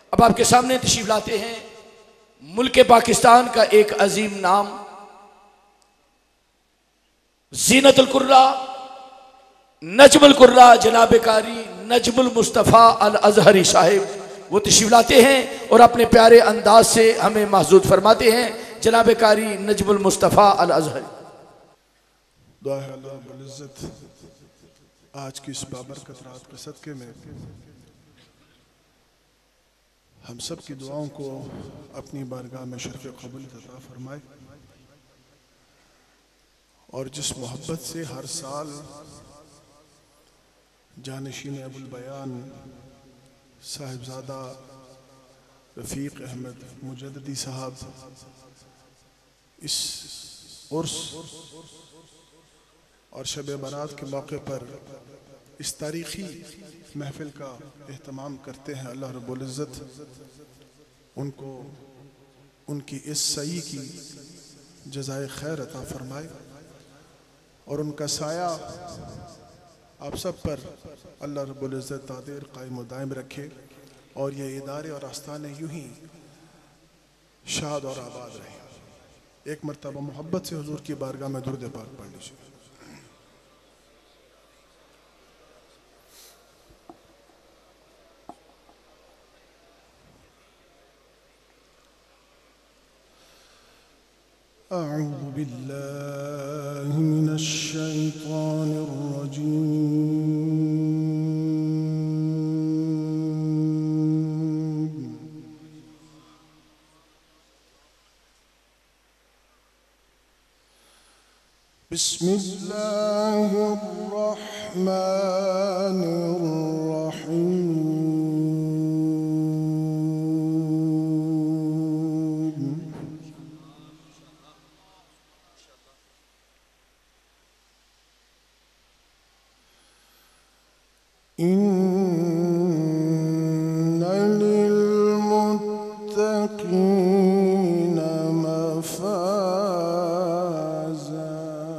अब आपके सामने तशरीफ लाते हैं मुल्क पाकिस्तान का एक अजीम नाम ज़ीनतुल कुर्रा नजमुल कुर्रा जनाब कारी नजमुल मुस्तफ़ा अल अज़हरी साहिब वो तशरीफ लाते हैं और अपने प्यारे अंदाज से हमें महजूद फरमाते हैं। जनाब कारी नजमुल मुस्तफ़ा अल अज़हरी। दुआ है अल्लाह रब्बुल इज़्ज़त आज की इस बाबरकत रात के सदक़े में हम सब की दुआओं को अपनी बारगाह में शर्फ़ क़बूलियत अता फरमाए और जिस मोहब्बत से हर साल जानशीन अबुल बयान साहिबजादा रफ़ीक़ अहमद मुजद्दिदी साहब इस उर्स और शब बारात के मौके पर इस तारीख़ी महफ़िल का एहतमाम करते हैं। अल्लाह रब्बुल इज़्ज़त उनको उनकी इस सई की जज़ाए खैर अता फ़रमाए और उनका साया आप सब पर अल्लाह रब्बुल इज़्ज़त तादेर कायम व दायम रखे और ये इदारे और आस्थाने यूँ ही शाद और आबाद रहें। एक मरतबा मोहब्बत से हुज़ूर की बारगाह में दुरूद पाक पढ़ लीजिए। अऊज़ु बिल्लाहि मिनश शैतानिर रजीम। बिस्मिल्लाहिर रहमानिर रहीम। इन्न लिल्मुत्तक़ीन मफ़ाज़ा।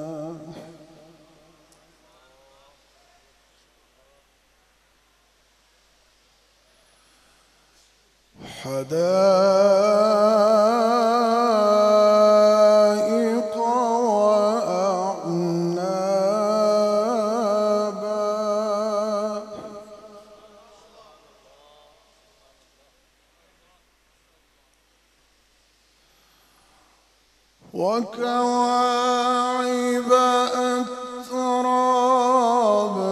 हदाइक़ वअअनाबा। वकवाइब अत्राबा।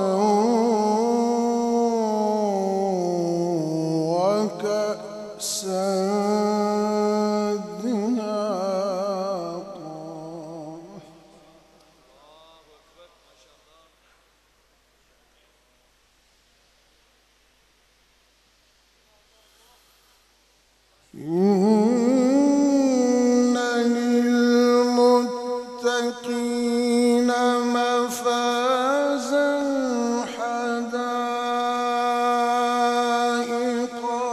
वकअसन दिहाक़ा। इन्न लिल्मुत्तक़ीन मफ़ाज़ा। हदाइक़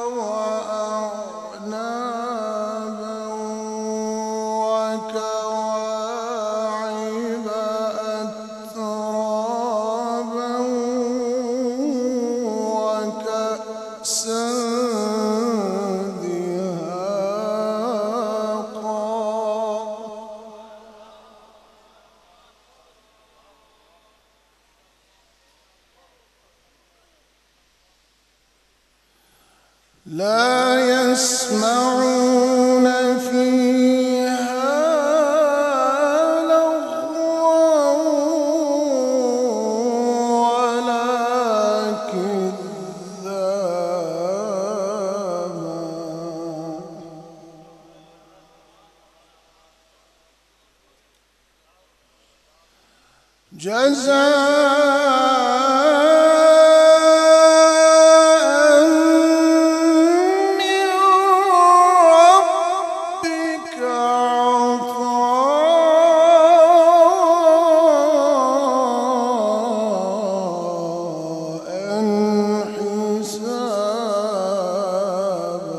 वअअनाबा। वकवाइब अत्राबा। वकअसन दिहाक़ा। ला यस्मऊन फ़ीहा लग़वन वला किज़्ज़ाबा। जज़ाअन मिन रब्बिक अताअन हिसाबा।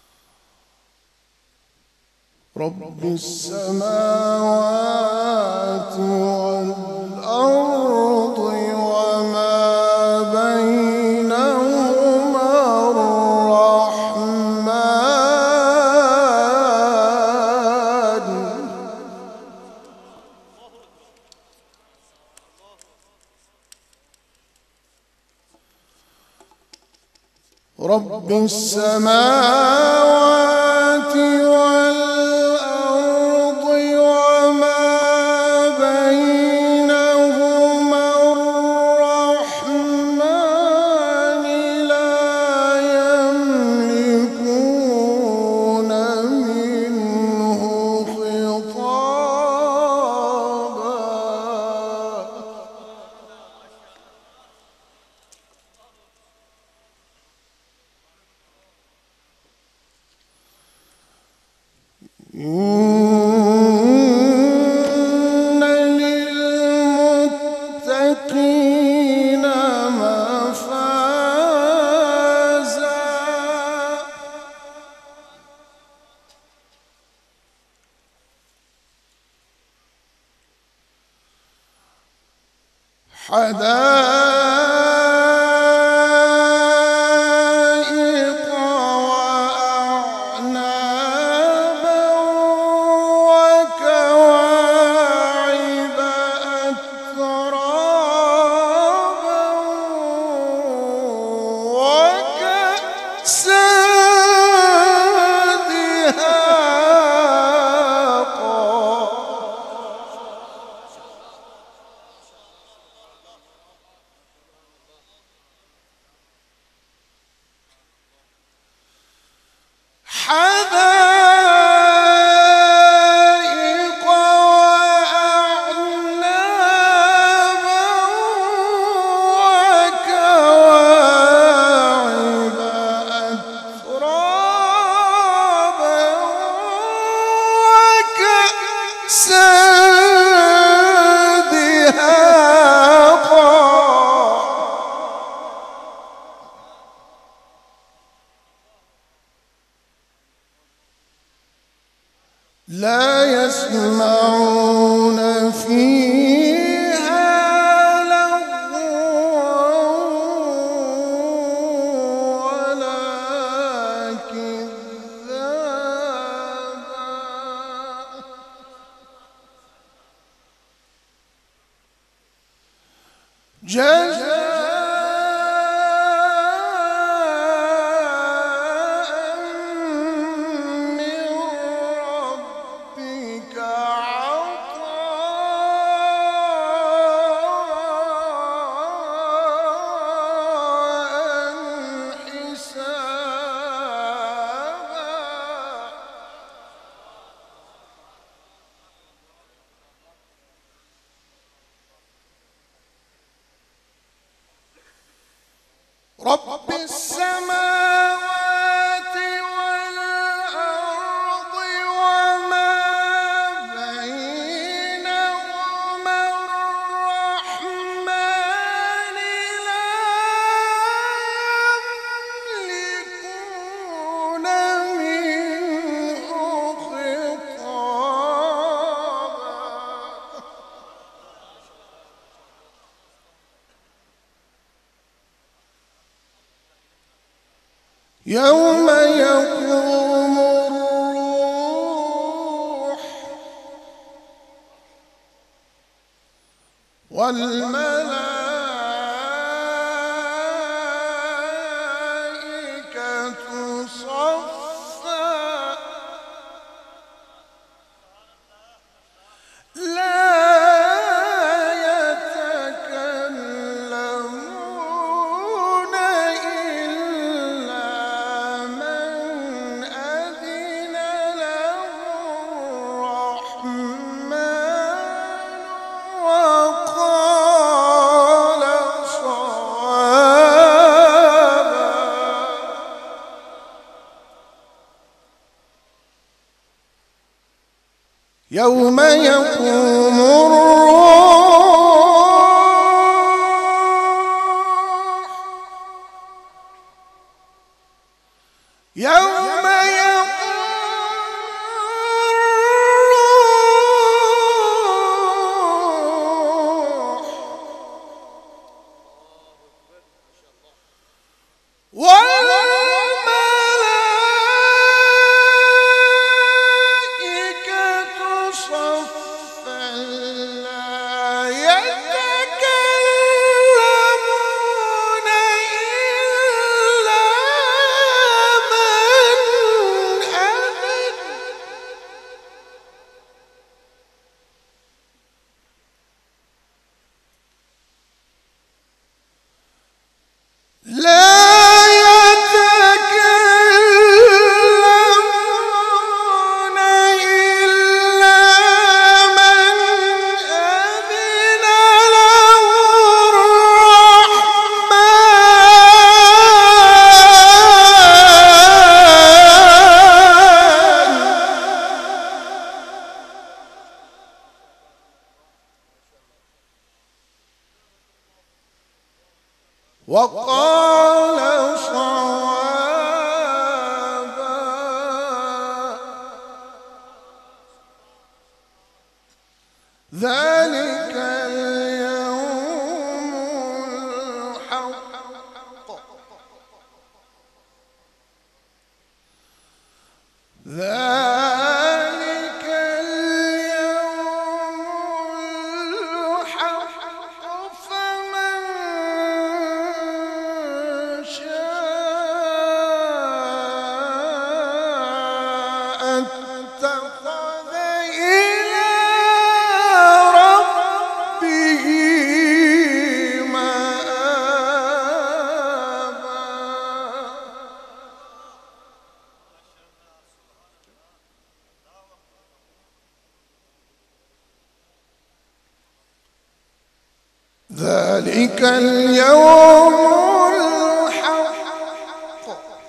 रब्बिस समावाति رب السماوات والأرض وما بينهما الرحمن لا يملكون منه خطابا. إن للمتقين مفازا. حدائق وأعنابا وكواعب أترابا وكأسا دهاقا. حدائق وأعنابا وكواعب أترابا وكأسا دهاقا. لا يسمعون فيها لغوا ولا كذابا. جزاء من ربك عطاء حسابا. رب السماوات والأرض وما بينهما الرحمن لا يملكون منه خطابا. يوم يقوم الروح والملائكة صفا لا يتكلمون إلا من أذن له الرحمن وقال صوابا. يوم يقوم الروح يوم والملائكة صفا وقال صوابا ذلك اليوم الحق ذلك اليوم الحق فمن شاء اتخذ إلى ربه مآبا ذلك اليوم الحق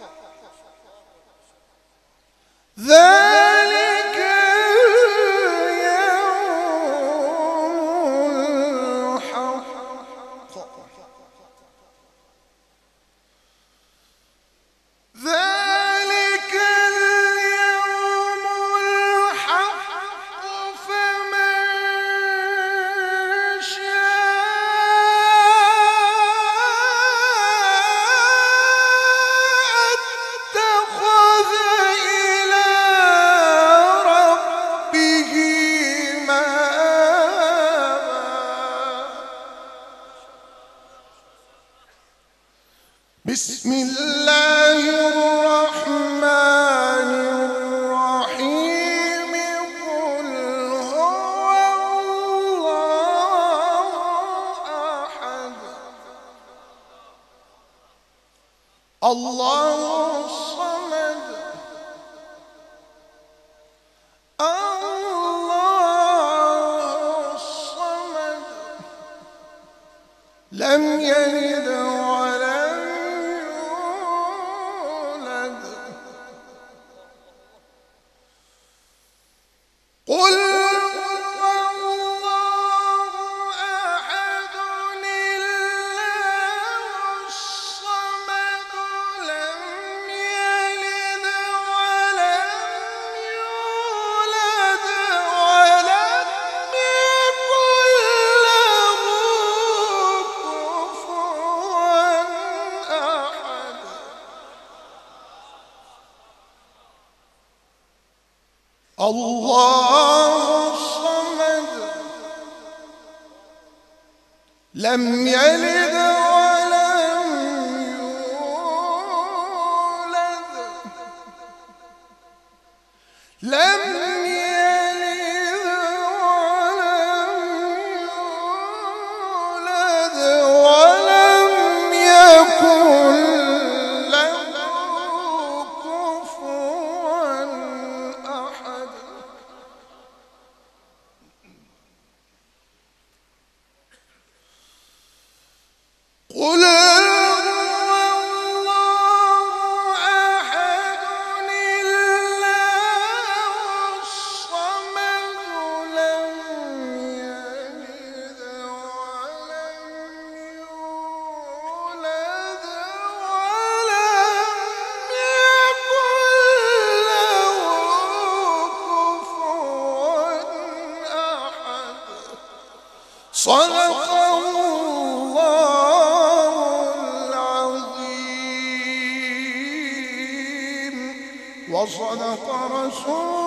ذلك اليوم الحق ذلك اليوم الحق فمن شاء اتخذ إلى ربه مآبا بسم الله الرحمن الرحيم قل هو الله أحد الله الصمد الله الصمد لم يلد ولم يولد قل هو الله أحد الله الصمد لم يلد ولم يولد ولم يكن له كفوا أحد الله الصمد لم يلد ولم يولد لم يلد ولم يولد ولم يكن له كفوا أحد قل هو الله أحد الله الصمد لم يلد ولم يولد ولم يكن له كفوا أحد صدق الله العظيم وصدق رسوله